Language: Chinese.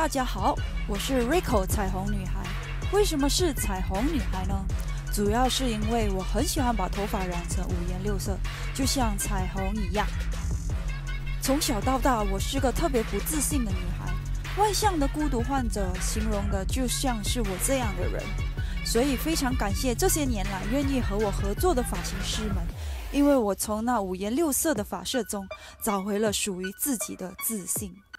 大家好，我是 Rico 彩虹女孩。为什么是彩虹女孩呢？主要是因为我很喜欢把头发染成五颜六色，就像彩虹一样。从小到大，我是个特别不自信的女孩，外向的孤独患者，形容的就像是我这样的人。所以非常感谢这些年来愿意和我合作的发型师们，因为我从那五颜六色的发色中找回了属于自己的自信。